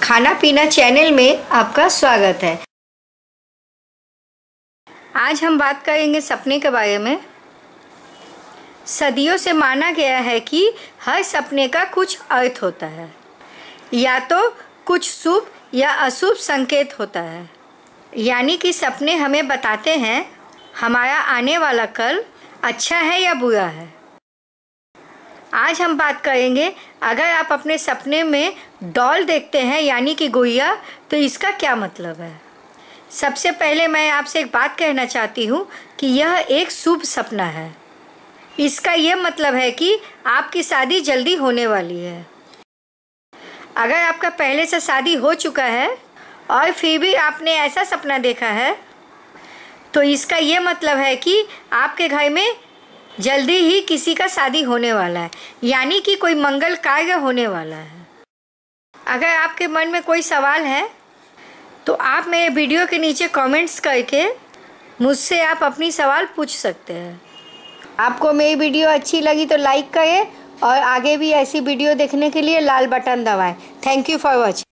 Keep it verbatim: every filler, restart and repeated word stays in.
खाना पीना चैनल में आपका स्वागत है। आज हम बात करेंगे सपने के बारे में। सदियों से माना गया है कि हर सपने का कुछ अर्थ होता है, या तो कुछ शुभ या अशुभ संकेत होता है। यानी कि सपने हमें बताते हैं हमारा आने वाला कल अच्छा है या बुरा है। आज हम बात करेंगे, अगर आप अपने सपने में डॉल देखते हैं यानी कि गुड़िया, तो इसका क्या मतलब है। सबसे पहले मैं आपसे एक बात कहना चाहती हूँ कि यह एक शुभ सपना है। इसका यह मतलब है कि आपकी शादी जल्दी होने वाली है। अगर आपका पहले से शादी हो चुका है और फिर भी आपने ऐसा सपना देखा है, तो इसका यह मतलब है कि आपके घर में जल्दी ही किसी का शादी होने वाला है, यानी कि कोई मंगल कार्य होने वाला है। अगर आपके मन में कोई सवाल है तो आप मेरे वीडियो के नीचे कमेंट्स करके मुझसे आप अपनी सवाल पूछ सकते हैं। आपको मेरी वीडियो अच्छी लगी तो लाइक करें और आगे भी ऐसी वीडियो देखने के लिए लाल बटन दबाएं। Thank you for watching.